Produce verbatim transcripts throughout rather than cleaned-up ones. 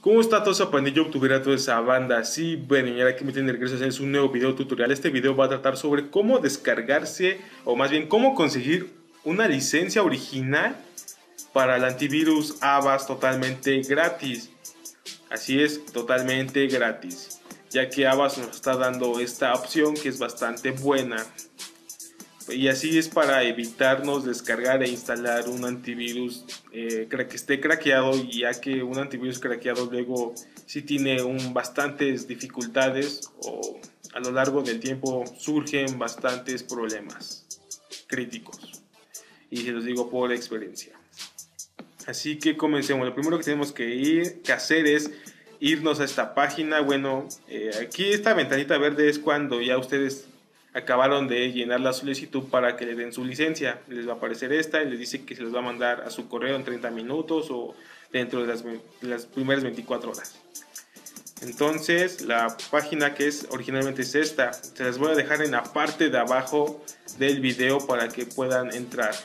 ¿Cómo está todo esa pandilla youtubera, toda esa banda? Sí, bueno, y ahora que me tienen de regreso a hacer un nuevo video tutorial. Este video va a tratar sobre cómo descargarse, o más bien cómo conseguir una licencia original para el antivirus Avast totalmente gratis. Así es, totalmente gratis, ya que Avast nos está dando esta opción que es bastante buena. Y así es para evitarnos descargar e instalar un antivirus eh, que esté craqueado, ya que un antivirus craqueado luego sí tiene un, bastantes dificultades, o a lo largo del tiempo surgen bastantes problemas críticos, y se los digo por experiencia. Así que comencemos. Lo primero que tenemos que, ir, que hacer es irnos a esta página. Bueno, eh, aquí esta ventanita verde es cuando ya ustedes acabaron de llenar la solicitud para que le den su licencia. Les va a aparecer esta y les dice que se les va a mandar a su correo en treinta minutos o dentro de las, de las primeras veinticuatro horas. Entonces la página que es originalmente es esta. Se las voy a dejar en la parte de abajo del video para que puedan entrar.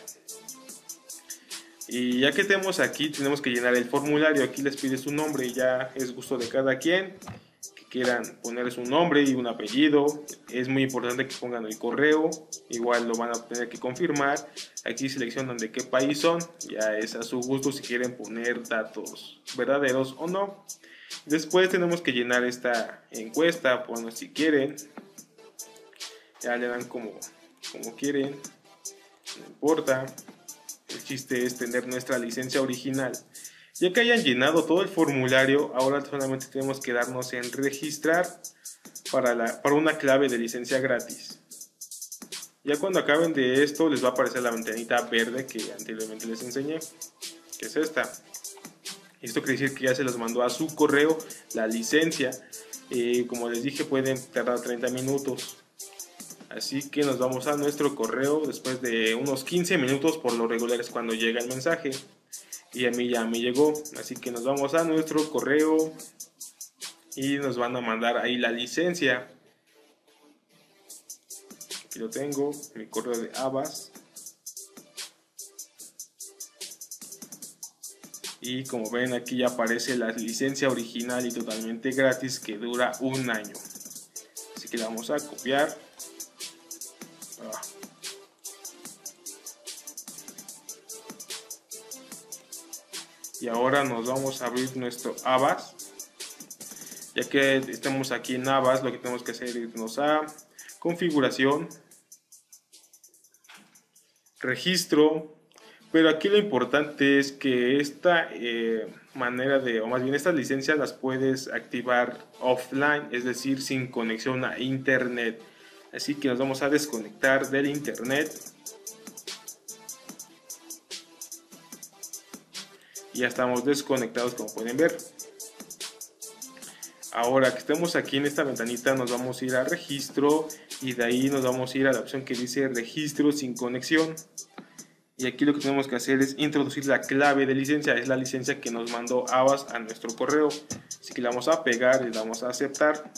Y ya que tenemos aquí, tenemos que llenar el formulario. Aquí les pide su nombre y ya es gusto de cada quien que quieran poner su nombre y un apellido. Es muy importante que pongan el correo, igual lo van a tener que confirmar. Aquí seleccionan de qué país son, ya es a su gusto si quieren poner datos verdaderos o no. Después tenemos que llenar esta encuesta, bueno, si quieren, ya le dan como, como quieren, no importa. El chiste es tener nuestra licencia original. Ya que hayan llenado todo el formulario, ahora solamente tenemos que darnos en registrar para, la, para una clave de licencia gratis. Ya cuando acaben de esto les va a aparecer la ventanita verde que anteriormente les enseñé, que es esta. Esto quiere decir que ya se los mandó a su correo la licencia. Eh, como les dije, pueden tardar treinta minutos. Así que nos vamos a nuestro correo después de unos quince minutos, por lo regular es cuando llega el mensaje. Y a mí ya me llegó, así que nos vamos a nuestro correo y nos van a mandar ahí la licencia. Aquí lo tengo, mi correo de Avast. Y como ven, aquí ya aparece la licencia original y totalmente gratis que dura un año. Así que la vamos a copiar. Ah. Y ahora nos vamos a abrir nuestro Avast. Ya que estamos aquí en Avast, lo que tenemos que hacer es irnos a configuración, registro. Pero aquí lo importante es que esta eh, manera de, o más bien estas licencias las puedes activar offline, es decir, sin conexión a internet. Así que nos vamos a desconectar del internet. Ya estamos desconectados, como pueden ver. Ahora que estemos aquí en esta ventanita, nos vamos a ir a registro y de ahí nos vamos a ir a la opción que dice registro sin conexión. Y aquí lo que tenemos que hacer es introducir la clave de licencia, es la licencia que nos mandó Avast a nuestro correo. Así que la vamos a pegar y la vamos a aceptar.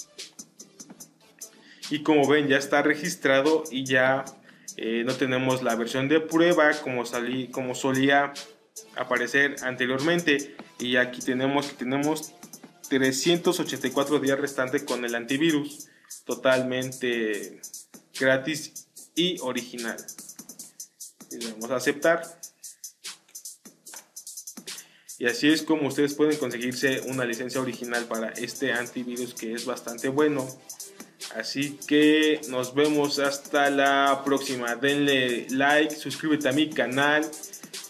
Y como ven, ya está registrado y ya eh, no tenemos la versión de prueba como, salí, como solía aparecer anteriormente. Y aquí tenemos que tenemos trescientos ochenta y cuatro días restantes con el antivirus totalmente gratis y original. Y le vamos a aceptar. Y así es como ustedes pueden conseguirse una licencia original para este antivirus que es bastante bueno. Así que nos vemos hasta la próxima. Denle like, suscríbete a mi canal